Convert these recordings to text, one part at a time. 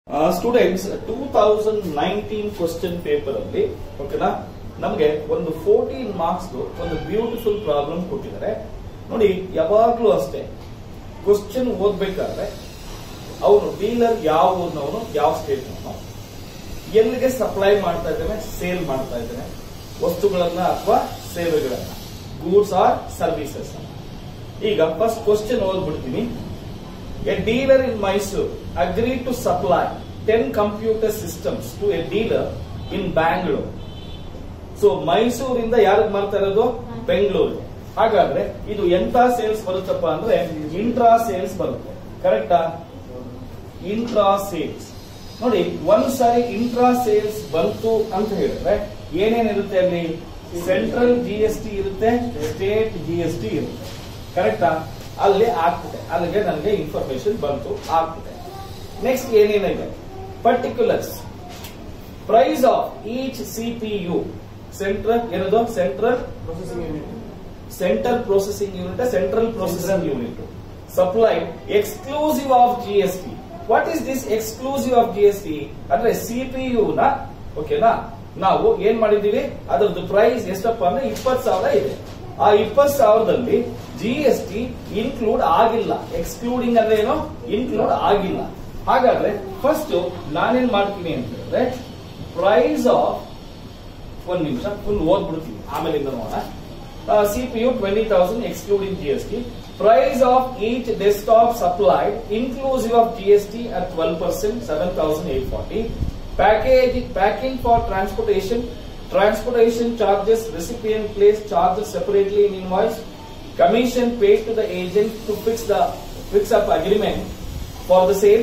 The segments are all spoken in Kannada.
ಸ್ಟೂಡೆಂಟ್ಸ್ 2019 ಕ್ವಶನ್ ಪೇಪರ್ ಅಲ್ಲಿ ಓಕೆನಾ ನಮಗೆ ಒಂದು 14 ಮಾರ್ಕ್ಸ್ ಒಂದು ಬ್ಯೂಟಿಫುಲ್ ಪ್ರಾಬ್ಲಮ್ ಕೊಟ್ಟಿದ್ದಾರೆ ನೋಡಿ. ಯಾವಾಗ್ಲೂ ಅಷ್ಟೇ ಕ್ವಶನ್ ಓದ್ಬೇಕಾದ್ರೆ ಅವನು ಡೀಲರ್ ಯಾವ ಊರಿನವನು, ಯಾವ ಸ್ಟೇಟ್ ನವನು, ಎಲ್ಲಿಗೆ ಸಪ್ಲೈ ಮಾಡ್ತಾ ಇದ್ದಾನೆ, ಸೇಲ್ ಮಾಡ್ತಾ ಇದ್ದಾನೆ ವಸ್ತುಗಳನ್ನ ಅಥವಾ ಸೇವೆಗಳನ್ನ, ಗೂಡ್ಸ್ ಆರ್ ಸರ್ವಿಸಸ್. ಈಗ ಫಸ್ಟ್ ಕ್ವಶನ್ ಓದ್ಬಿಡ್ತೀನಿ. A dealer in Mysore agreed to supply 10 computer systems to a dealer in Bangalore. So Mysuru ಇಂದ ಯಾರಿಗೆ ಮಾಡ್ತಾ ಇರೋದು? ಬೆಂಗಳೂರಿಗೆ. ಹಾಗಾದ್ರೆ ಇದು ಎಂತ ಸೇಲ್ಸ್ ಬರುತ್ತಪ್ಪ ಅಂದ್ರೆ ಇಂಟ್ರಾ ಸೇಲ್ಸ್ ಬರುತ್ತೆ. ಕರೆಕ್ಟಾ? ಇಂಟ್ರಾ ಸೇಲ್ಸ್ ನೋಡಿ, ಒಂದ್ಸಾರಿ ಇಂಟ್ರಾ ಸೇಲ್ಸ್ ಬಂತು ಅಂತ ಹೇಳಿದ್ರೆ ಏನೇನಿರುತ್ತೆ ಅಲ್ಲಿ? ಸೆಂಟ್ರಲ್ GST ಇರುತ್ತೆ, ಸ್ಟೇಟ್ GST ಇರುತ್ತೆ. ಕರೆಕ್ಟಾ? ಅಲ್ಲಿ ಆಗ್ತದೆ, ಅಲ್ಲಿಗೆ ನನಗೆ ಇನ್ಫಾರ್ಮೇಶನ್ ಬಂತು, ಆಗ್ತದೆ. ನೆಕ್ಸ್ಟ್ ಏನೇನಿದೆ? Particulars, price of each CPU, central ಏನದು? Central processing unit supplied exclusive of GST. What is this exclusive of GST ಅಂದ್ರೆ CPU ನ ಓಕೆನಾ ನಾವು ಏನ್ ಮಾಡಿದೀವಿ, ಅದರದ್ದು ಪ್ರೈಸ್ ಎಷ್ಟಪ್ಪ ಅಂದ್ರೆ 20,000 ಇದೆ. ಆ 20,000ದಲ್ಲಿ GST ಇನ್ಕ್ಲೂಡ್ ಆಗಿಲ್ಲ. ಎಕ್ಸ್ಕ್ಲೂಡಿಂಗ್ ಅಂದ್ರೆ ಏನು? ಇನ್ಕ್ಲೂಡ್ ಆಗಿಲ್ಲ. ಹಾಗಾದ್ರೆ ಫಸ್ಟ್ ನಾನೇನ್ ಮಾಡ್ತೀನಿ ಅಂತ ಹೇಳಿದ್ರೆ ಪ್ರೈಸ್ ಆಫ್, ಒಂದ್ ನಿಮಿಷ ಫುಲ್ ಓದ್ಬಿಡ್ತೀನಿ ಆಮೇಲಿಂದ ನೋಡೋಣ. CPU 20,000 excluding GST. Price of each desktop supplied inclusive of GST at 12%, 7,840. Packing for transportation charges, recipient place charges separately in invoice. Commission paid to the agent to fix up agreement for the sale.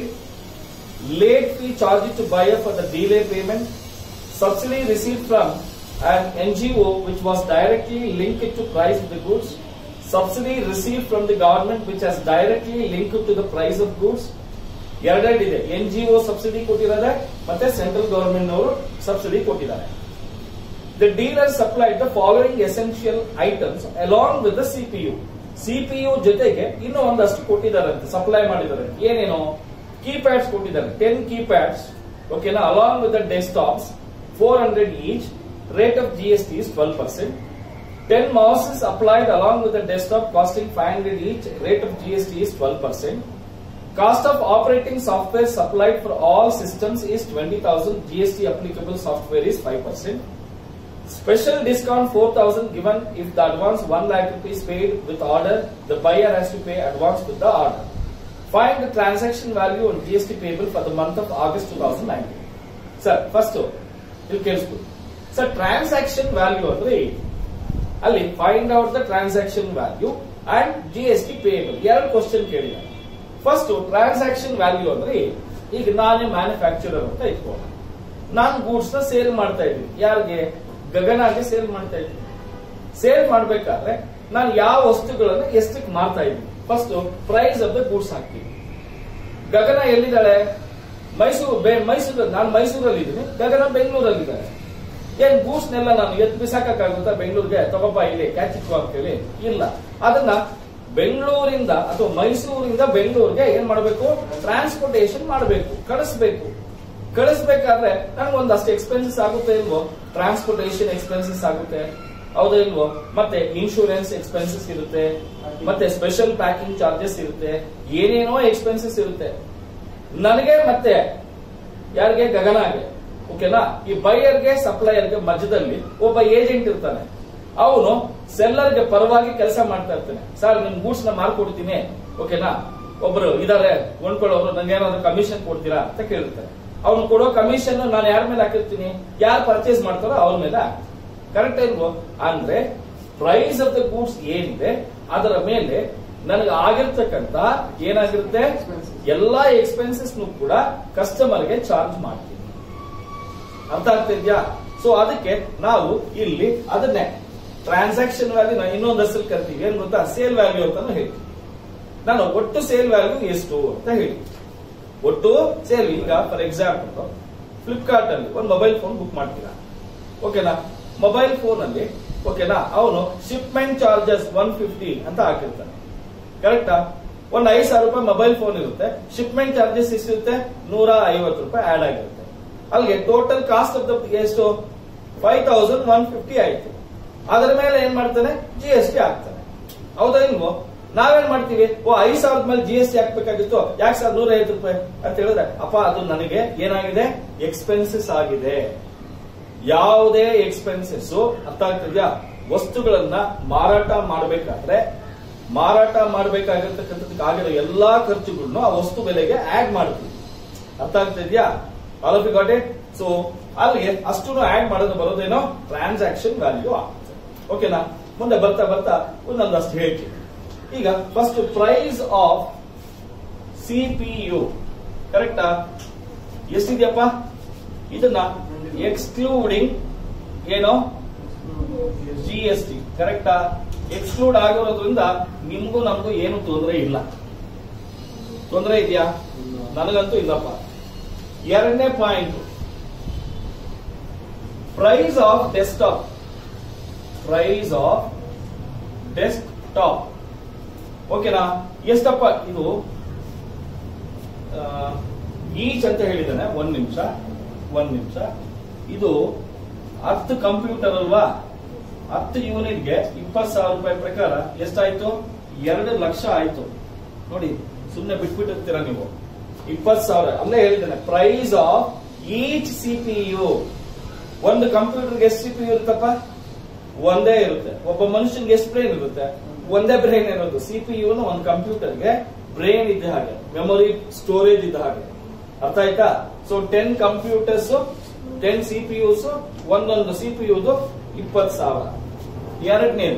Late fee charged to buyer for the delay payment. Subsidy received from an NGO which was directly linked to price of the goods. Subsidy received from the government which has directly linked to the price of goods. ಎರಡೆರಡಿದೆ, NGO ಸಬ್ಸಿಡಿ ಕೊಟ್ಟಿದ್ದಾರೆ ಮತ್ತೆ ಸೆಂಟ್ರಲ್ ಗವರ್ಮೆಂಟ್ ನವರು ಸಬ್ಸಿಡಿ ಕೊಟ್ಟಿದ್ದಾರೆ. The dealer supplied the following essential items along with the CPU. CPU ಜೊತೆಗೆ ಇನ್ನೂ ಒಂದಷ್ಟು ಕೊಟ್ಟಿದ್ದಾರಂತೆ, ಸಪ್ಲೈ ಮಾಡಿದ್ದಾರೆ. ಏನೇನು? ಕೀಪ್ಯಾಡ್ಸ್ ಕೊಟ್ಟಿದ್ದಾರೆ, 10 ಕೀಪ್ಯಾಡ್ಸ್ ಓಕೆನಾ, along with the desktops 400 each. Rate of GST is 12%. 10 mouses applied along with the desktop costing 500 each. Rate of GST is 12%. Cost of operating software supplied for all systems is 20,000. GST applicable software is 5%. Special discount 4,000 given if the advance 1 lakh rupees paid with order. The buyer has to pay advance with the order. Find the transaction value on GST payable for the month of August 2019. Sir, first you ಕೇಳಿಸ್ಕೊ. Sir, transaction value ಅಂದ್ರೆ ಅಲ್ಲಿ find out the transaction value and GST payable. ಎರಡು ಕ್ವಶನ್ ಕೇಳಿದ್ದಾರೆ. ಫಸ್ಟ್ ಟ್ರಾನ್ಸಾಕ್ಷನ್ ವ್ಯಾಲ್ಯೂ ಅಂದ್ರೆ ಈಗ ನಾನೇ ಮ್ಯಾನುಫ್ಯಾಕ್ಚರರ್ ಅಂತ ಇಟ್ಕೊಂಡು ನಾನು ಗೂಡ್ಸ್ ನ ಸೇಲ್ ಮಾಡ್ತಾ ಇದ್ದೀನಿ. ಯಾರಿಗೆ? ಗಗನಾಗೆ ಸೇಲ್ ಮಾಡ್ತಾ ಇದ್ದೀನಿ. ಸೇಲ್ ಮಾಡ್ಬೇಕಾದ್ರೆ ನಾನು ಯಾವ ವಸ್ತುಗಳನ್ನು ಎಷ್ಟಕ್ಕೆ ಮಾರ್ತಾ ಇದ್ದೀನಿ, first price of the goods ಹಾಕ್ತೀನಿ. ಗಗನ ಎಲ್ಲಿದ್ದಾಳೆ? ಮೈಸೂರು. ನಾನು ಮೈಸೂರಲ್ಲಿ ಇದ್ದೀನಿ, ಗಗನ ಬೆಂಗಳೂರಲ್ಲಿದ್ದಾಳೆ. ಏನ್ ಗೂಡ್ಸ್ ನೆಲ್ಲ ನಾನು ಎತ್ತು ಬಿಸಾಕಾಗುತ್ತಾ ಬೆಂಗಳೂರಿಗೆ? ತಗೋಪ ಇಲ್ಲಿ ಕ್ಯಾಚ್ ಇಟ್ಕೋ ಅಂತೇಳಿ ಇಲ್ಲ. ಅದನ್ನ ಬೆಂಗಳೂರಿಂದ ಅಥವಾ ಮೈಸೂರಿಂದ ಬೆಂಗಳೂರಿಗೆ ಏನ್ ಮಾಡಬೇಕು? ಟ್ರಾನ್ಸ್ಪೋರ್ಟೇಷನ್ ಮಾಡಬೇಕು, ಕಳಿಸ್ಬೇಕು. ಕಳಿಸ್ಬೇಕಾದ್ರೆ ನನಗೆ ಒಂದಷ್ಟು ಎಕ್ಸ್ಪೆನ್ಸಸ್ ಆಗುತ್ತೆ ಇಲ್ವೋ? ಟ್ರಾನ್ಸ್ಪೋರ್ಟೇಷನ್ ಎಕ್ಸ್ಪೆನ್ಸಸ್ ಆಗುತ್ತೆ, ಹೌದಾ ಇಲ್ವೋ? ಮತ್ತೆ ಇನ್ಶೂರೆನ್ಸ್ ಎಕ್ಸ್ಪೆನ್ಸಸ್ ಇರುತ್ತೆ, ಮತ್ತೆ ಸ್ಪೆಷಲ್ ಪ್ಯಾಕಿಂಗ್ ಚಾರ್ಜಸ್ ಇರುತ್ತೆ, ಏನೇನೋ ಎಕ್ಸ್ಪೆನ್ಸಸ್ ಇರುತ್ತೆ ನನಗೆ ಮತ್ತೆ ಯಾರಿಗೆ? ಗಗನಾಗೆ. ಓಕೆನಾ? ಈ ಬೈಯರ್ಗೆ ಸಪ್ಲೈಯರ್ಗೆ ಮಧ್ಯದಲ್ಲಿ ಒಬ್ಬ ಏಜೆಂಟ್ ಇರ್ತಾನೆ. ಅವನು ಸೆಲ್ಲರ್ಗೆ ಪರವಾಗಿ ಕೆಲಸ ಮಾಡ್ತಾ ಇರ್ತಾನೆ. ಸರ್ ನಿಮ್ ಗೂಡ್ಸ್ ನ ಮಾರ್ಕೊಡ್ತೀನಿ, ಓಕೆನಾ? ಒಬ್ರು ಇದಾರೆ ಕೊಂಡ್ಕೊಳ್ಳೋರು, ನಂಗೆ ಏನಾದ್ರು ಕಮಿಷನ್ ಕೊಡ್ತೀರಾ ಅಂತ ಕೇಳಿರ್ತಾರೆ. ಅವ್ನು ಕೊಡೋ ಕಮಿಷನ್ ನಾನು ಯಾರ ಮೇಲೆ ಹಾಕಿರ್ತೀನಿ? ಯಾರು ಪರ್ಚೇಸ್ ಮಾಡ್ತಾರೋ ಅವ್ರ ಮೇಲೆ ಹಾಕ್ತೀನಿ. ಕರೆಕ್ಟ್ ಇಲ್ವೋ? ಅಂದ್ರೆ ಪ್ರೈಸ್ ಆಫ್ ದ ಗೂಡ್ಸ್ ಏನಿದೆ ಅದರ ಮೇಲೆ ನನಗೆ ಆಗಿರ್ತಕ್ಕಂತ ಏನಾಗಿರುತ್ತೆ? ಎಲ್ಲಾ ಎಕ್ಸ್ಪೆನ್ಸಸ್ ಕೂಡ ಕಸ್ಟಮರ್ಗೆ ಚಾರ್ಜ್ ಮಾಡ್ತೀನಿ. ಅರ್ಥ ಆಗ್ತಿದ್ಯಾ? ಸೊ ಅದಕ್ಕೆ ನಾವು ಇಲ್ಲಿ ಅದನ್ನೇ ಟ್ರಾನ್ಸಾಕ್ಷನ್ ವ್ಯಾಲ್ಯೂ ಇನ್ನೊಂದು ಹೆಸರು ಕರಿತೀವಿ. ಏನ್ ಗೊತ್ತಾ? ಸೇಲ್ ವ್ಯಾಲ್ಯೂ ಅಂತಾನು ಹೇಳಿ. ನಾನು ಒಟ್ಟು ಸೇಲ್ ವ್ಯಾಲ್ಯೂ ಎಷ್ಟು ಅಂತ ಹೇಳಿ, ಒಟ್ಟು ಸೇಲ್. ಈಗ ಫಾರ್ ಎಕ್ಸಾಂಪಲ್ ಫ್ಲಿಪ್ಕಾರ್ಟ್ ಅಲ್ಲಿ ಒಂದು ಮೊಬೈಲ್ ಫೋನ್ ಬುಕ್ ಮಾಡ್ತೀರಾ, ಓಕೆನಾ? ಮೊಬೈಲ್ ಫೋನ್ ಅಲ್ಲಿ ಓಕೆನಾ ಅವನು ಶಿಪ್ಮೆಂಟ್ ಚಾರ್ಜಸ್ 150 ಅಂತ ಹಾಕಿರ್ತಾನೆ. ಕರೆಕ್ಟಾ? ಒಂದು 5,000 ರೂಪಾಯಿ ಮೊಬೈಲ್ ಫೋನ್ ಇರುತ್ತೆ, ಶಿಪ್ಮೆಂಟ್ ಚಾರ್ಜಸ್ ಎಷ್ಟಿರುತ್ತೆ, 150 ರೂಪಾಯಿ ಆಡ್ ಆಗಿರುತ್ತೆ. ಅಲ್ಲಿಗೆ ಟೋಟಲ್ ಕಾಸ್ಟ್ ಆಫ್ ದ ಎಷ್ಟು 5,150 ಆಯ್ತು. ಅದರ ಮೇಲೆ ಏನ್ ಮಾಡ್ತಾನೆ, GST ಹಾಕ್ತಾನೆ. ಹೌದಾ ಇಲ್ವೋ? ನಾವೇನ್ ಮಾಡ್ತೀವಿ, 5,000 ಮೇಲೆ GST ಹಾಕ್ಬೇಕಾಗಿತ್ತು, ಯಾಕೆ ಸರ್ 150 ರೂಪಾಯಿ ಅಂತ ಹೇಳಿದ್ರೆ, ಅಪ್ಪ ಅದು ನನಗೆ ಏನಾಗಿದೆ, ಎಕ್ಸ್ಪೆನ್ಸಸ್ ಆಗಿದೆ. ಯಾವುದೇ ಎಕ್ಸ್ಪೆನ್ಸಸ್ ಅರ್ಥ ಆಗ್ತಿದ್ಯಾ, ವಸ್ತುಗಳನ್ನ ಮಾರಾಟ ಮಾಡಬೇಕಾಗಿರ್ತಕ್ಕಂಥದ್ದಕ್ಕೆ ಆಗಿರೋ ಎಲ್ಲಾ ಖರ್ಚುಗಳನ್ನು ಆ ವಸ್ತು ಬೆಲೆಗೆ ಆಡ್ ಮಾಡ್ತೀವಿ. ಅರ್ಥ ಆಗ್ತಿದ್ಯಾ? All of you got it? So ಅಲ್ಲಿಗೆ ಅಷ್ಟು ಆಡ್ ಮಾಡೋದು ಬರೋದೇನೋ ಟ್ರಾನ್ಸಾಕ್ಷನ್ ವ್ಯಾಲ್ಯೂ ಆಗುತ್ತೆ. ಓಕೆನಾ? ಮುಂದೆ ಬರ್ತಾ ಬರ್ತಾ ಒಂದೊಂದಷ್ಟು ಹೇಳ್ತೀವಿ. ಈಗ ಫಸ್ಟ್ ಪ್ರೈಸ್ ಆಫ್ CPU ಕರೆಕ್ಟಾ? ಎಷ್ಟಿದೆಯಪ್ಪ? ಇದನ್ನ ಎಕ್ಸ್ಕ್ಲೂಡಿಂಗ್ ಏನೋ GST ಕರೆಕ್ಟಾ? ಎಕ್ಸ್ಕ್ಲೂಡ್ ಆಗಿರೋದ್ರಿಂದ ನಿಮ್ಗೂ ನಮಗೂ ಏನು ತೊಂದರೆ ಇಲ್ಲ. ತೊಂದರೆ ಇದೆಯಾ? ನನಗಂತೂ ಇಲ್ಲಪ್ಪ. ಎರಡನೇ ಪಾಯಿಂಟ್, ಪ್ರೈಸ್ ಆಫ್ ಡೆಸ್ಕ್ಟಾಪ್. ಓಕೆನಾ? ಎಷ್ಟಪ್ಪ ಇದು? ಈಚ್ ಅಂತ ಹೇಳಿದ್ದಾನೆ. ಒಂದ್ ನಿಮಿಷ. ಇದು 10 ಕಂಪ್ಯೂಟರ್ ಅಲ್ವಾ? 10 ಯೂನಿಟ್ಗೆ 20,000 ರೂಪಾಯಿ ಪ್ರಕಾರ ಎಷ್ಟಾಯ್ತು? 2 ಲಕ್ಷ ಆಯ್ತು. ನೋಡಿ, ಸುಮ್ಮನೆ ಬಿಟ್ಬಿಟ್ಟಿರ್ತೀರಾ ನೀವು. 20,000 ಅಲ್ಲೇ ಹೇಳಿದ್ದೇನೆ. Price of each CPU. ಒಂದು ಕಂಪ್ಯೂಟರ್ಗೆ ಎಷ್ಟು CPU ಇರುತ್ತಪ್ಪ? ಒಂದೇ ಇರುತ್ತೆ. ಒಬ್ಬ ಮನುಷ್ಯನ್ಗೆ ಎಷ್ಟು ಬ್ರೈನ್ ಇರುತ್ತೆ? ಒಂದೇ ಬ್ರೈನ್ ಇರೋದು. CPU ಒಂದು ಕಂಪ್ಯೂಟರ್ಗೆ ಬ್ರೈನ್ ಇದ್ದ ಹಾಗೆ, ಮೆಮೊರಿ ಸ್ಟೋರೇಜ್ ಇದ್ದ ಹಾಗೆ. ಅರ್ಥ ಆಯ್ತಾ? ಸೊ 10 ಕಂಪ್ಯೂಟರ್ಸ್, 10 CPUs, ಒಂದೊಂದು CPUದು 20,000. ಎರಡನೇದು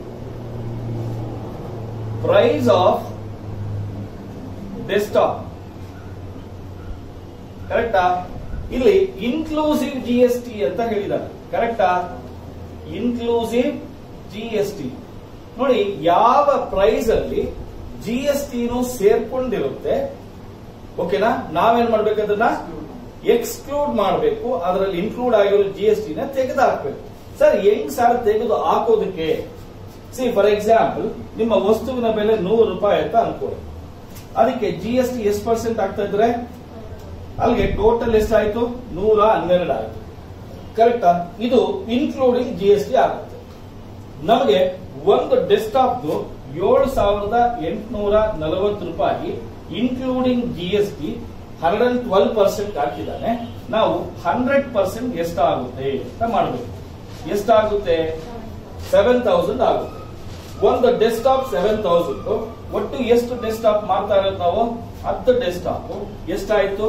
ಪ್ರೈಸ್ ಆಫ್ ಡೆಸ್ಕ್ಟಾಪ್ ಕರೆಕ್ಟಾ? ಇಲ್ಲಿ ಇನ್ಕ್ಲೂಸಿವ್ GST ಅಂತ ಹೇಳಿದ್ದಾರೆ. ಕರೆಕ್ಟಾ? Inclusive GST. ನೋಡಿ, ಯಾವ ಪ್ರೈಸ್ ಅಲ್ಲಿ GST ಸೇರ್ಕೊಂಡಿರುತ್ತೆ, ಓಕೆನಾ, ನಾವೇನ್ ಮಾಡ್ಬೇಕು, ಅದನ್ನ ಎಕ್ಸ್ಕ್ಲೂಡ್ ಮಾಡಬೇಕು. ಅದರಲ್ಲಿ ಇನ್ಕ್ಲೂಡ್ ಆಗಿರೋ GST ತೆಗೆದು ಹಾಕ್ಬೇಕು. ಸರ್ ಹೆಂಗ್ ಸರ್ ತೆಗೆದು ಹಾಕೋದಕ್ಕೆ? ಸಿ ಫಾರ್ ಎಕ್ಸಾಂಪಲ್, ನಿಮ್ಮ ವಸ್ತುವಿನ ಬೆಲೆ 100 ರೂಪಾಯಿ ಅಂತ ಅನ್ಕೊಳ್ಳಿ. ಅದಕ್ಕೆ GST ಎಷ್ಟು % ಆಗ್ತಾ ಇದ್ರೆ ಅಲ್ಲಿಗೆ ಟೋಟಲ್ ಎಷ್ಟಾಯ್ತು? 112 ಆಯ್ತು. ಕರೆಕ್ಟಾ? ಇದು ಇನ್ಕ್ಲೂಡಿಂಗ್ GST ಆಗುತ್ತೆ. ನಮಗೆ ಒಂದು ಡೆಸ್ಕ್ಟಾಪ್ 7,840 ರೂಪಾಯಿ ಇನ್ಕ್ಲೂಡಿಂಗ್ GST 112% ಹಾಕಿದ್ದಾನೆ. ನಾವು 100% ಎಷ್ಟಾಗುತ್ತೆ ಅಂತ ಮಾಡಬೇಕು. ಎಷ್ಟಾಗುತ್ತೆ? 7,000 ಆಗುತ್ತೆ. ಒಂದು ಡೆಸ್ಕ್ಟಾಪ್ 7,000. ಒಟ್ಟು ಎಷ್ಟು ಡೆಸ್ಕ್ಟಾಪ್ ಮಾಡ್ತಾ ಇರೋದು ನಾವು? 10 ಡೆಸ್ಕ್ಟಾಪ್. ಎಷ್ಟಾಯ್ತು?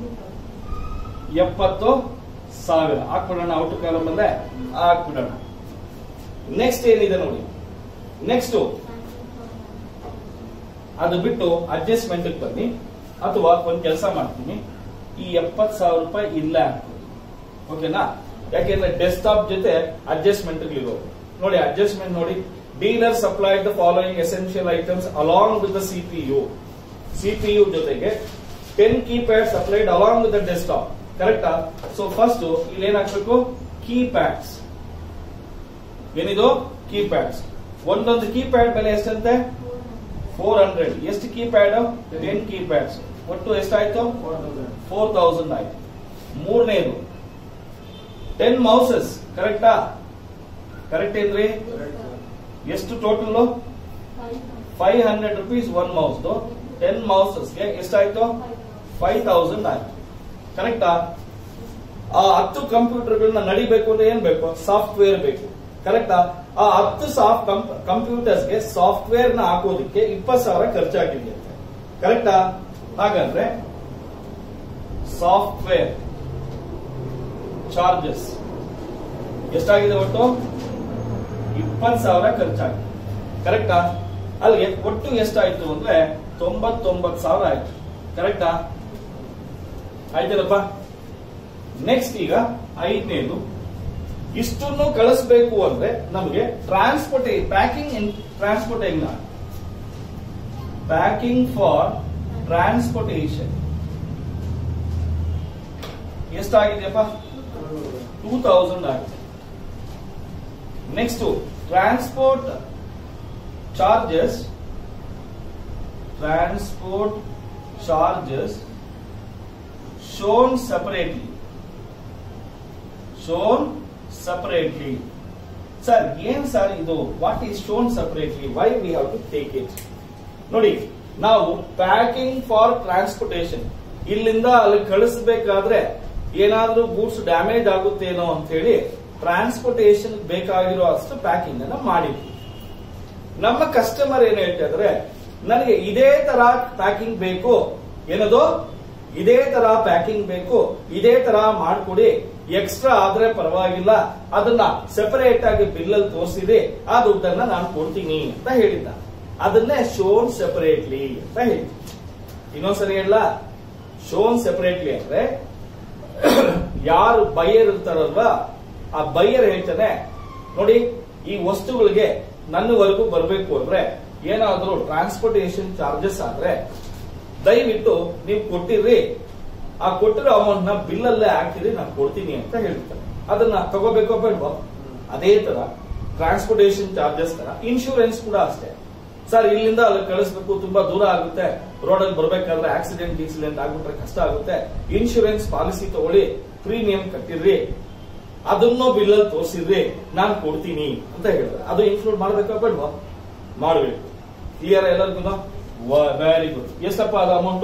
70,000. ಹಾಕ್ಬಿಡೋಣ. ಔಟ್ ಕಾಲಮ್ ಅಲ್ಲೇ ಹಾಕ್ಬಿಡೋಣ. ನೆಕ್ಸ್ಟ್ ಏನಿದೆ ನೋಡಿ. ನೆಕ್ಸ್ಟ್ ಅದು ಬಿಟ್ಟು ಅಡ್ಜಸ್ಟ್ಮೆಂಟ್ ಬನ್ನಿ, ಅಥವಾ ಒಂದ್ ಕೆಲಸ ಮಾಡ್ತೀನಿ, ಈ 70,000 ರೂಪಾಯಿ ಇಲ್ಲ ಹಾಕ್ತೀನಿ. ಓಕೆನಾ? ಯಾಕೆಂದ್ರೆ ಡೆಸ್ಕ್ಟಾಪ್ ಜೊತೆ ಅಡ್ಜಸ್ಟ್ಮೆಂಟ್ ಇರೋದು. ನೋಡಿ, ಅಡ್ಜಸ್ಟ್ಮೆಂಟ್ ನೋಡಿ. Dealer supplied the following essential items along with the CPU ಜೊತೆಗೆ 10 keypad supplied along with the desktop. ಕರೆಕ್ಟಾ? ಸೊ ಫಸ್ಟ್ ಇಲ್ಲಿ ಏನಾಗಬೇಕು? ಕೀಪ್ಯಾಡ್ಸ್. ಏನಿದು? ಕೀಪ್ಯಾಡ್ಸ್. ಒಂದೊಂದು ಕೀಪ್ಯಾಡ್ ಬೆಲೆ ಎಷ್ಟಂತೆ? 400. ಎಷ್ಟು ಕೀಪ್ಯಾಡ್? 10 ಕೀಪ್ಯಾಡ್ಸ್. ಒಟ್ಟು ಎಷ್ಟಾಯ್ತು? 4,000 ಆಯ್ತು. ಮೂರನೇದು 10 ಮೌಸಸ್. ಕರೆಕ್ಟಾ? ಕರೆಕ್ಟ್ ಏನ್ರಿ? ಎಷ್ಟು ಟೋಟಲ್? 500 rupees one mouse. 10 ಮೌಸಸ್ಗೆ ಎಷ್ಟಾಯ್ತು? 5,000 ಆಯ್ತು. ಕರೆಕ್ಟಾ? ಆ 10 ಕಂಪ್ಯೂಟರ್ಗಳನ್ನ ನಡಿಬೇಕು ಅಂದ್ರೆ ಏನ್ ಬೇಕು? ಸಾಫ್ಟ್ವೇರ್ ಬೇಕು. ಕರೆಕ್ಟಾ? ಆ 10 ಕಂಪ್ಯೂಟರ್ಸ್ಗೆ ಸಾಫ್ಟ್ವೇರ್ ನ ಹಾಕೋದಕ್ಕೆ 20,000 ಖರ್ಚಾಗಿದೆಯಂತೆ. ಕರೆಕ್ಟಾ? ಹಾಗಾದ್ರೆ ಸಾಫ್ಟ್ವೇರ್ ಚಾರ್ಜಸ್ ಎಷ್ಟಾಗಿದೆ? ಒಟ್ಟು 20,000 ಖರ್ಚಾಗಿದೆ. ಕರೆಕ್ಟಾ? ಅಲ್ಲಿಗೆ ಒಟ್ಟು ಎಷ್ಟಾಯ್ತು ಅಂದ್ರೆ 99,000 ಆಯ್ತು. ಕರೆಕ್ಟಾ? ಆಯ್ತಲ್ಲಪ್ಪ? ನೆಕ್ಸ್ಟ್ ಈಗ 5ನೇದು, ಇಷ್ಟನ್ನು ಕಳಿಸಬೇಕು ಅಂದ್ರೆ ನಮಗೆ ಪ್ಯಾಕಿಂಗ್ ಫಾರ್ ಟ್ರಾನ್ಸ್ಪೋರ್ಟೇಷನ್ ಎಷ್ಟಾಗಿದೆಯಪ್ಪ? 2,000 ಆಗಿದೆ. Next transport charges transport charges shown separately. Sir, ಏನ್ ಸರ್ ಇದು? What is shown separately? Why we have to take it? ನೋಡಿ, ನಾವು ಪ್ಯಾಕಿಂಗ್ ಫಾರ್ ಟ್ರಾನ್ಸ್ಪೋರ್ಟೇಷನ್, ಇಲ್ಲಿಂದ ಅಲ್ಲಿ ಕಳಿಸಬೇಕಾದ್ರೆ ಏನಾದ್ರೂ ಗೂಡ್ಸ್ ಡ್ಯಾಮೇಜ್ ಆಗುತ್ತೇನೋ ಅಂತ ಹೇಳಿ ಟ್ರಾನ್ಸ್ಪೋರ್ಟೇಷನ್ ಬೇಕಾಗಿರೋ ಅಷ್ಟು ಪ್ಯಾಕಿಂಗ್ ಅನ್ನ ಮಾಡಿದ್ವಿ. ನಮ್ಮ ಕಸ್ಟಮರ್ ಏನ್ ಹೇಳ್ತಾ ಇದ್ರೆ, ನನಗೆ ಇದೇ ತರ ಪ್ಯಾಕಿಂಗ್ ಬೇಕು, ಏನದು ಇದೇ ತರ ಪ್ಯಾಕಿಂಗ್ ಬೇಕು, ಇದೇ ತರ ಮಾಡ್ಕೊಡಿ, ಎಕ್ಸ್ಟ್ರಾ ಆದ್ರೆ ಪರವಾಗಿಲ್ಲ, ಅದನ್ನ ಸೆಪರೇಟ್ ಆಗಿ ಬಿಲ್ ಅಲ್ಲಿ ತೋರಿಸಿದೆ, ಆ ದುಡ್ಡನ್ನ ನಾನು ಕೊಡ್ತೀನಿ ಅಂತ ಹೇಳಿದ್ದ. ಅದನ್ನೇ ಶೋನ್ ಸೆಪರೇಟ್ಲಿ ಅಂತ ಹೇಳಿ. ಇನ್ನೊಂದ್ಸರಿ ಹೇಳ, ಶೋನ್ ಸೆಪರೇಟ್ಲಿ ಅಂದ್ರೆ ಯಾರು ಬೈಯರ್ ಇರ್ತಾರಲ್ವಾ, ಆ ಬೈಯರ್ ಹೇಳ್ತಾನೆ, ನೋಡಿ ಈ ವಸ್ತುಗಳಿಗೆ ನನ್ನವರೆಗೂ ಬರಬೇಕು ಅಂದ್ರೆ ಏನಾದ್ರೂ ಟ್ರಾನ್ಸ್ಪೋರ್ಟೇಷನ್ ಚಾರ್ಜಸ್ ಆದ್ರೆ ದಯವಿಟ್ಟು ನೀವು ಕೊಟ್ಟಿರ್ರಿ, ಆ ಕೊಟ್ಟಿರೋ ಅಮೌಂಟ್ ನ ಬಿಲ್ ಅಲ್ಲೇ ಹಾಕಿರಿ, ನಾನು ಕೊಡ್ತೀನಿ ಅಂತ ಹೇಳ್ತಾರೆ. ಅದನ್ನ ತಗೋಬೇಕೋ ಬೇಡವಾ? ಅದೇ ತರ ಟ್ರಾನ್ಸ್ಪೋರ್ಟೇಷನ್ ಚಾರ್ಜಸ್ ತರ ಇನ್ಶೂರೆನ್ಸ್ ಕೂಡ ಅಷ್ಟೇ. ಸರ್, ಇಲ್ಲಿಂದ ಅಲ್ಲಿ ಕಳಿಸ್ಬೇಕು, ತುಂಬಾ ದೂರ ಆಗುತ್ತೆ, ರೋಡಲ್ಲಿ ಬರ್ಬೇಕಾದ್ರೆ ಆಕ್ಸಿಡೆಂಟ್ ಆಗ್ಬಿಟ್ರೆ ಕಷ್ಟ ಆಗುತ್ತೆ, ಇನ್ಶೂರೆನ್ಸ್ ಪಾಲಿಸಿ ತಗೊಳ್ಳಿ, ಪ್ರೀಮಿಯಂ ಕಟ್ಟಿರ್ರಿ, ಅದನ್ನು ಬಿಲ್ ಅಲ್ಲಿ ತೋರಿಸಿದ್ರಿ, ನಾನು ಕೊಡ್ತೀನಿ ಅಂತ ಹೇಳಿದ್ರೆ ಅದು ಇನ್ಕ್ಲೂಡ್ ಮಾಡ್ಬೇಕಾ ಬೇಡವಾ? ಮಾಡಬೇಕು. ಕ್ಲಿಯರ್ ಎಲ್ಲರಿಗೂ? Very good. ಎಷ್ಟಪ್ಪ ಅದು ಅಮೌಂಟ್?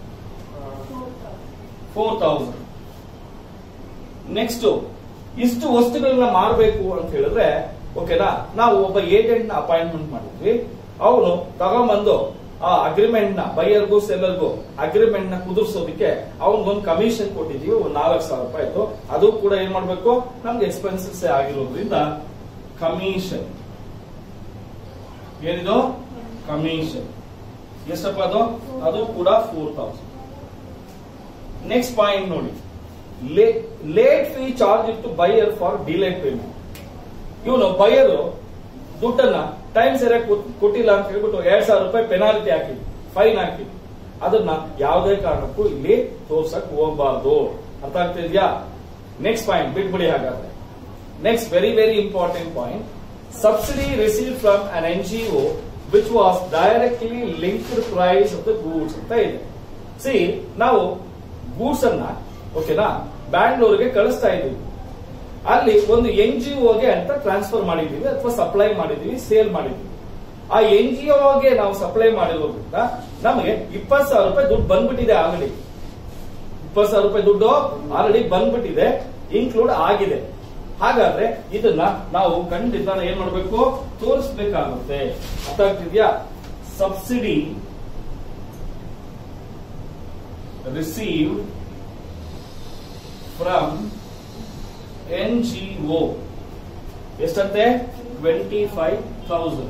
4000. ನೆಕ್ಸ್ಟ್, ಇಷ್ಟು ವಸ್ತುಗಳನ್ನ ಮಾಡಬೇಕು ಅಂತ ಹೇಳಿದ್ರೆ ಓಕೆನಾ, ನಾವು ಒಬ್ಬ ಏಜೆಂಟ್ ನ ಅಪಾಯಿಂಟ್ಮೆಂಟ್ ಮಾಡಿದ್ವಿ. ಅವನು ತಗೊಂಬಂದು ಆ ಅಗ್ರಿಮೆಂಟ್ ನ ಬೈಯರ್ಗೂ ಸೆಲ್ಲರ್ಗೂ ಅಗ್ರಿಮೆಂಟ್ ನ ಕುದುರ್ಸೋದಕ್ಕೆ ಅವನಿಗೊಂದು ಕಮಿಷನ್ ಕೊಟ್ಟಿದೀವಿ, ಒಂದು 4000 ರೂಪಾಯಿ ಇತ್ತು. ಅದು ಕೂಡ ಏನ್ ಮಾಡ್ಬೇಕು, ನಮ್ಗೆ ಎಕ್ಸ್ಪೆನ್ಸಸ್ ಆಗಿರೋದ್ರಿಂದ ಕಮಿಷನ್. ಏನಿದು ಕಮಿಷನ್? ಎಷ್ಟಪ್ಪ ಅದು? ಅದು ಕೂಡ 4000. ನೆಕ್ಸ್ಟ್ ಪಾಯಿಂಟ್ ನೋಡಿ, late fee charge to buyer for delayed payment. ಇವನು ಬೈಯರ್ ದುಡ್ಡನ್ನ ಟೈಮ್ ಸರಿಯಾಗಿ ಕೊಟ್ಟಿಲ್ಲ ಅಂತ ಹೇಳ್ಬಿಟ್ಟು 2000 ರೂಪಾಯಿ ಪೆನಾಲ್ಟಿ ಹಾಕಿದ್ವಿ, ಫೈನ್ ಹಾಕಿದ್ವಿ. ಅದನ್ನ ಯಾವುದೇ ಕಾರಣಕ್ಕೂ ಇಲ್ಲಿ ತೋರ್ಸಕ್ ಹೋಗಬಾರ್ದು. ಅರ್ಥ ಆಗ್ತಿದ್ಯಾ? ನೆಕ್ಸ್ಟ್ ಪಾಯಿಂಟ್ ಬಿಟ್ಬಿಡಿ ಹಾಗಾದ್ರೆ. Next very very important point, subsidy receive from an NGO which was directly linked to the price of the goods ಅಂತ ಇದೆ. ಸಿ, ನಾವು ಗೂಡ್ಸ್ ಅನ್ನ ಓಕೆನಾ ಬ್ಯಾಂಗ್ಳೂರ್ಗೆ ಕಳಿಸ್ತಾ ಇದ್ದೀವಿ, ಅಲ್ಲಿ ಒಂದು NGOಗೆ ಅಂತ ಟ್ರಾನ್ಸ್ಫರ್ ಮಾಡಿದೀವಿ ಅಥವಾ ಸಪ್ಲೈ ಮಾಡಿದೀವಿ, ಸೇಲ್ ಮಾಡಿದೀವಿ. ಆ NGOಗೆ ನಾವು ಸಪ್ಲೈ ಮಾಡಿರೋದ್ರಿಂದ ನಮಗೆ 20,000 ರೂಪಾಯಿ ದುಡ್ಡು ಬಂದ್ಬಿಟ್ಟಿದೆ ಆಲ್ರೆಡಿ. 20,000 ರೂಪಾಯಿ ದುಡ್ಡು ಆಲ್ರೆಡಿ ಬಂದ್ಬಿಟ್ಟಿದೆ, ಇನ್ಕ್ಲೂಡ್ ಆಗಿದೆ. ಹಾಗಾದ್ರೆ ಇದನ್ನ ನಾವು ಖಂಡಿತ ಏನ್ ಮಾಡಬೇಕು, ತೋರಿಸಬೇಕಾಗುತ್ತೆ. ಅರ್ಥ ಆಗ್ತಿದ್ಯಾ? ಸಬ್ಸಿಡಿ ರಿಸೀವ್ಡ್ ಫ್ರಮ್ NGO ಎಷ್ಟಂತೆ? 25,000.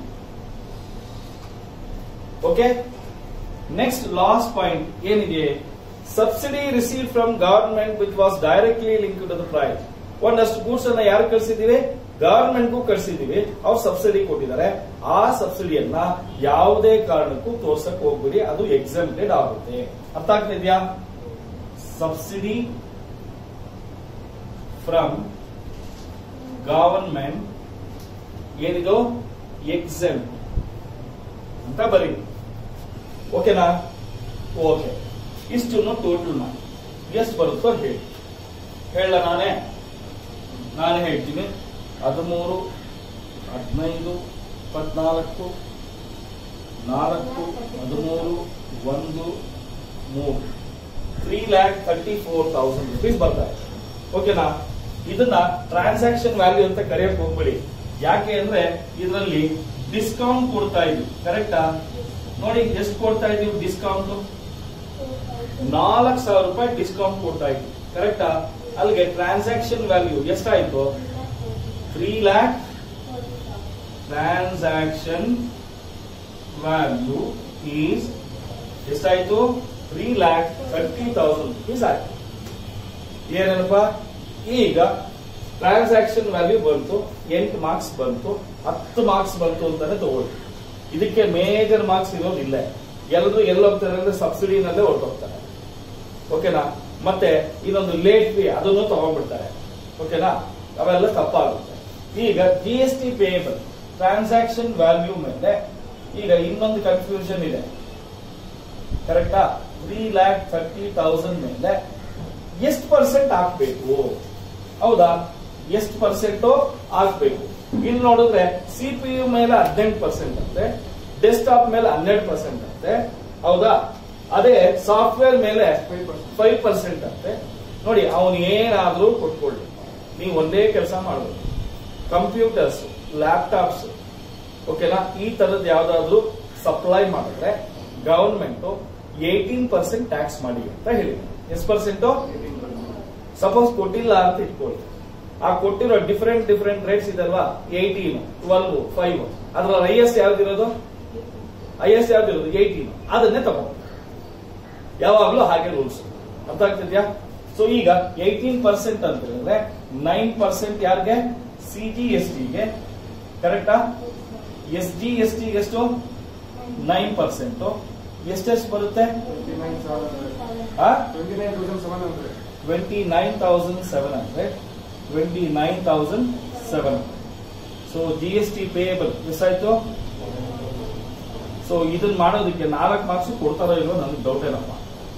ಓಕೆ. ನೆಕ್ಸ್ಟ್ ಲಾಸ್ಟ್ ಪಾಯಿಂಟ್ ಏನಿದೆ, subsidy receive from government which was directly linked to the price. ಒಂದಷ್ಟು ಗೂಡ್ಸ್ ಅನ್ನ ಯಾರು ಕಳಿಸಿದೀವಿ? ಗವರ್ಮೆಂಟ್ಗೂ ಕಳಿಸಿದೀವಿ, ಅವ್ರು ಸಬ್ಸಿಡಿ ಕೊಟ್ಟಿದ್ದಾರೆ. ಆ ಸಬ್ಸಿಡಿಯನ್ನ ಯಾವುದೇ ಕಾರಣಕ್ಕೂ ತೋರ್ಸಕ್ ಹೋಗ್ಬಿಡಿ, ಅದು ಎಕ್ಸೆಂಪ್ಟೆಡ್ ಆಗುತ್ತೆ. ಅರ್ಥ ಆಗ್ತಿದ್ಯಾ? ಸಬ್ಸಿಡಿ ಫ್ರಮ್ ಗವರ್ಮೆಂಟ್ ಏನಿದು ಎಕ್ಸೆಂಪ್ಟ್ ಅಂತ ಬರೀ. ಓಕೆನಾ? ಓಕೆ. ಇಷ್ಟನ್ನು ಟೋಟಲ್ ಮಾಡಿ ಎಷ್ಟು ಬರುತ್ತೋ ಹೇಳ. ನಾನೇ ಹೇಳ್ತೀನಿ. 13, 15, 14, 4, 13, 1, 3, 3,34,000 rupees ಬರ್ತಾ ಇದೆ. ಓಕೆನಾ? ಇದನ್ನ ಟ್ರಾನ್ಸಾಕ್ಷನ್ ವ್ಯಾಲ್ಯೂ ಅಂತ ಕರೆಯಕ್ ಹೋಗ್ಬೇಡಿ. ಯಾಕೆ ಅಂದ್ರೆ ಇದರಲ್ಲಿ ಡಿಸ್ಕೌಂಟ್ ಕೊಡ್ತಾ ಇದೀವಿ. ಕರೆಕ್ಟಾ? ನೋಡಿ ಎಷ್ಟು ಕೊಡ್ತಾ ಇದೀವಿ ಡಿಸ್ಕೌಂಟ್? 4,000 ರೂಪಾಯಿ ಡಿಸ್ಕೌಂಟ್ ಕೊಡ್ತಾ ಇದೀವಿ. ಕರೆಕ್ಟಾ? ಅಲ್ಲಿಗೆ ಟ್ರಾನ್ಸಾಕ್ಷನ್ ವ್ಯಾಲ್ಯೂ ಎಷ್ಟಾಯ್ತು? 3 lakh. ಟ್ರಾನ್ಸಾಕ್ಷನ್ ವ್ಯಾಲ್ಯೂ ಈಸ್ ಎಷ್ಟಾಯ್ತು? 3,30,000 rupees ಆಯ್ತು. ಏನಪ್ಪ, ಈಗ ಟ್ರಾನ್ಸಾಕ್ಷನ್ ವ್ಯಾಲ್ಯೂ ಬಂತು, 8 ಮಾರ್ಕ್ಸ್ ಬಂತು, 10 ಮಾರ್ಕ್ಸ್ ಬಂತು ಅಂತಾನೆ ತಗೊಳ್ಳಿ. ಇದಕ್ಕೆ ಮೇಜರ್ ಮಾರ್ಕ್ಸ್ ಇರೋದಿಲ್ಲ. ಎಲ್ಲರೂ ಎಲ್ಲೋಗ್ತಾರೆ ಅಂದ್ರೆ ಸಬ್ಸಿಡಿನಲ್ಲೇ ಹೊರಟೋಗ್ತಾರೆ. ಓಕೆನಾ? ಮತ್ತೆ ಇನ್ನೊಂದು ಲೇಟ್ ಫೀ ಅದನ್ನು ತಗೊಂಡ್ಬಿಡ್ತಾರೆ. ಓಕೆನಾ? ಅವೆಲ್ಲ ತಪ್ಪಾಗುತ್ತೆ. ಈಗ GST ಪೇಯಬಲ್ ಟ್ರಾನ್ಸಾಕ್ಷನ್ ವ್ಯಾಲ್ಯೂ ಮೇಲೆ ಈಗ ಇನ್ನೊಂದು ಕನ್ಫ್ಯೂಷನ್ ಇದೆ. ಕರೆಕ್ಟಾ? 3,30,000 ಮೇಲೆ ಎಷ್ಟು ಪರ್ಸೆಂಟ್ ಹಾಕ್ಬೇಕು? ಹೌದಾ? ಎಷ್ಟು ಪರ್ಸೆಂಟ್ ಹಾಕ್ಬೇಕು? ಇಲ್ಲಿ ನೋಡಿದ್ರೆ ಸಿಪಿಯು ಮೇಲೆ 18% ಅಂತೆ, ಡೆಸ್ಕ್ಟಾಪ್ ಮೇಲೆ 12% ಅಂತೆ, ಹೌದಾ? ಅದೇ ಸಾಫ್ಟ್ವೇರ್ ಮೇಲೆ 5% ಅಂತೆ. ನೋಡಿ, ಅವನು ಏನಾದ್ರೂ ಕೊಟ್ಕೊಳ್ಳಿ, ನೀವು ಒಂದೇ ಕೆಲಸ ಮಾಡಬೇಕು. ಕಂಪ್ಯೂಟರ್ಸ್, ಲ್ಯಾಪ್ಟಾಪ್ಸ್, ಓಕೆನಾ, ಈ ತರದ್ ಯಾವ್ದಾದ್ರು ಸಪ್ಲೈ ಮಾಡಿದ್ರೆ ಗವರ್ಮೆಂಟ್ 18% ಟ್ಯಾಕ್ಸ್ ಮಾಡಿ ಅಂತ ಹೇಳಿ. ಎಷ್ಟು ಪರ್ಸೆಂಟ್? ಸಪೋಸ್ ಕೊಟ್ಟಿಲ್ಲ ಅಂತ ಇಟ್ಕೊಳ್ಳಿ, ಆ ಕೊಟ್ಟಿರೋ ಡಿಫರೆಂಟ್ ರೇಟ್ಸ್ ಇದಲ್ವಾ, 18, 12, 5, ಅದ್ರ ಹೈಯೆಸ್ಟ್ ಯಾವ್ದಿರೋದು? 18, ಅದನ್ನೇ ತಗೊಂಡು ಯಾವಾಗ್ಲೂ ಹಾಗೆ ರೂಲ್ಸ್. ಅರ್ಥ ಆಗ್ತಿದ್ಯಾ? ಸೊ ಈಗ 18% ಅಂತ ಹೇಳಿದ್ರೆ 9% ಯಾರಿಗೆ? CGST-ಗೆ, ಕರೆಕ್ಟಾ? SGST-ಗೆ ಎಷ್ಟು? 9%. ಎಷ್ಟೆಷ್ಟು ಬರುತ್ತೆ? 29,700. ಸೊ GST ಪೇಯಬಲ್ ಎಷ್ಟಾಯ್ತು? ಸೊ ಇದನ್ನ ಮಾಡೋದಕ್ಕೆ 4 ಮಾರ್ಕ್ಸ್ ಕೊಡ್ತಾರೋ ಇಲ್ವೋ ನನಗೆ ಡೌಟ್ ಏನಪ್ಪ.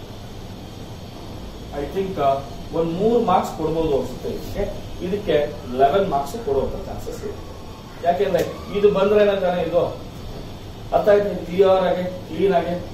ಐ ಥಿಂಕ್ ಒಂದ್ 3 ಮಾರ್ಕ್ಸ್ ಕೊಡ್ಬೋದು ಅನ್ಸುತ್ತೆ. ಇದಕ್ಕೆ 11 ಮಾರ್ಕ್ಸ್ ಕೊಡುವಂತ ಚಾನ್ಸಸ್ ಇದೆ. ಯಾಕೆಂದ್ರೆ ಇದು ಬಂದ್ರೆ ತಾನೇ ಇದು ಅರ್ಥ ಆಯ್ತು, ಕ್ಲಿಯರ್ ಆಗಿ ಕ್ಲೀನ್ ಆಗಿ